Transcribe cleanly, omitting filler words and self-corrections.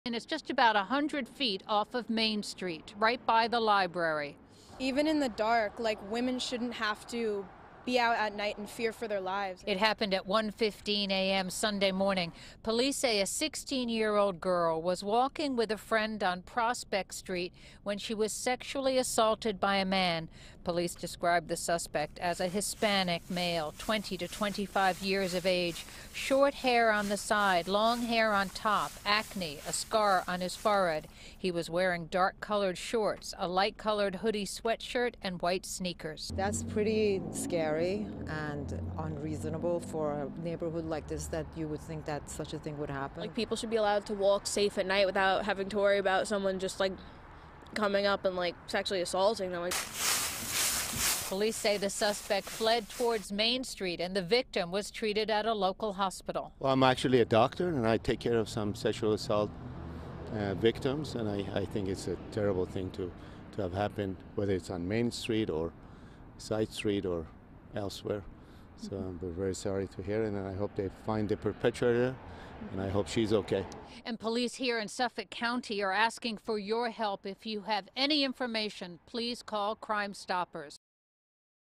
And it's just about 100 feet off of Main Street, right by the library. Even in the dark, like, women shouldn't have to be out at night in fear for their lives. It happened at 1:15 a.m. Sunday morning. Police say a 16-year-old girl was walking with a friend on Prospect Street when she was sexually assaulted by a man. Police described the suspect as a Hispanic male, 20 to 25 years of age, short hair on the side, long hair on top, acne, a scar on his forehead. He was wearing dark-colored shorts, a light-colored hoodie sweatshirt, and white sneakers. That's pretty scary and unreasonable for a neighborhood like this, that you would think that such a thing would happen. Like, people should be allowed to walk safe at night without having to worry about someone just like coming up and like sexually assaulting them. Police say the suspect fled towards Main Street and the victim was treated at a local hospital. Well, I'm actually a doctor and I take care of some sexual assault victims, and I think it's a terrible thing to have happened, whether it's on Main Street or Side Street or elsewhere. So we're very sorry to hear it, and I hope they find the perpetrator, and I hope she's okay. And police here in Suffolk County are asking for your help. If you have any information, please call Crime Stoppers.